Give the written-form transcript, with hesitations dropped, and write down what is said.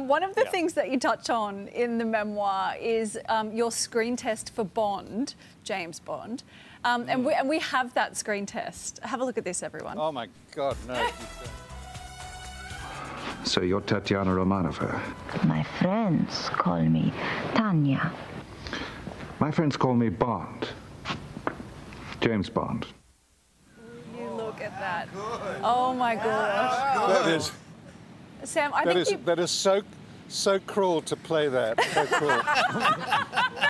One of the things that you touch on in the memoir is your screen test for Bond, James Bond. And we have that screen test. Have a look at this, everyone. Oh, my God, no. So you're Tatiana Romanova. My friends call me Tanya. My friends call me Bond. James Bond. You look at that. Oh, my gosh. That is... Sam, I think that is so cruel to play that. So cruel.